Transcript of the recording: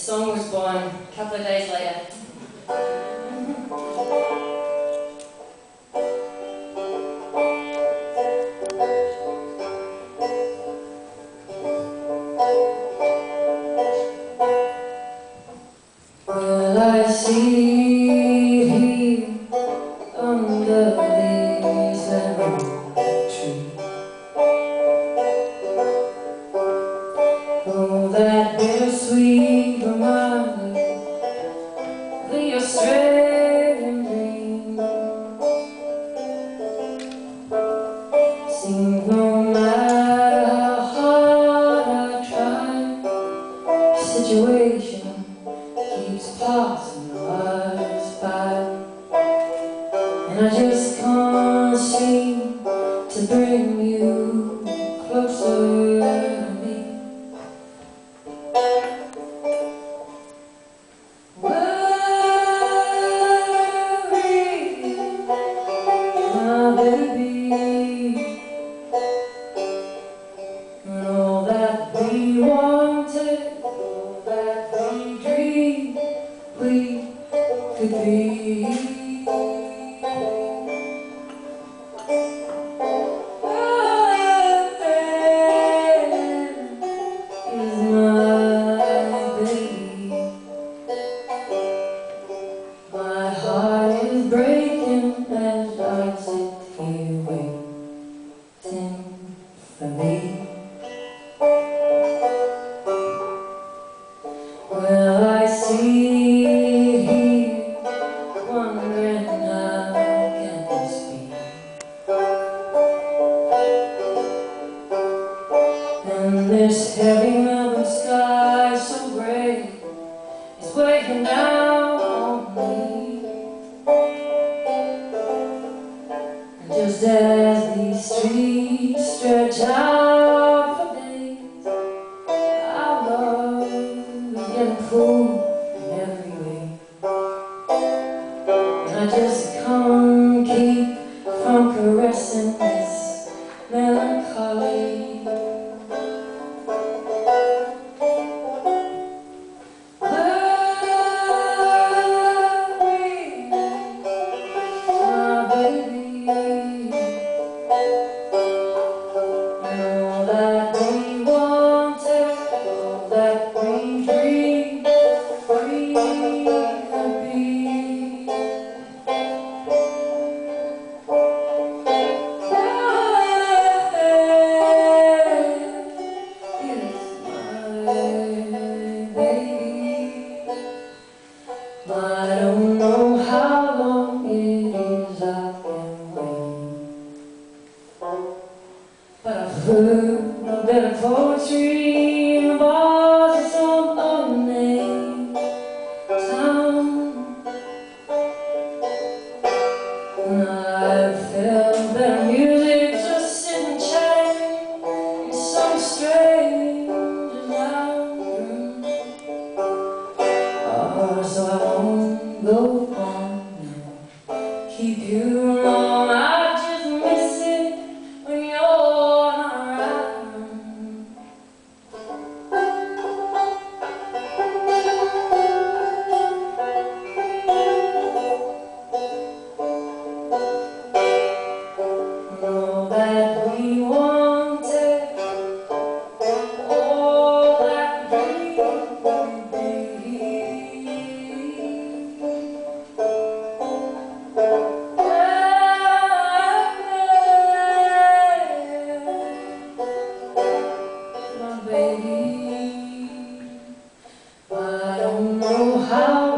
song was born a couple of days later. Well, I see here under these lemon trees, oh, that bittersweet reminder of the Australian dream. Seems no matter how hard I try, the situation keeps passing us by, and I just can't seem to bring you closer to me. Worry, my baby, and all that we wanted, all that we dreamed we could be. Is my baby. My heart is breaking as I sit here waiting for me. Well, I see here, wondering how can this be? And this heavy melting sky so gray is weighing down on me. And just as these streets stretch out for days, our love is getting pulled in every way. And I just can't keep from caressing this melancholy. I don't know how long it is I've been waiting, but I've heard no better poetry in the bars of some unnamed town. And I've felt better music just sitting chatting in some strange lounge room. So I won't go on and keep you long. I just miss it when you're not around. All that we wanted, all that we would be. Baby, I don't know how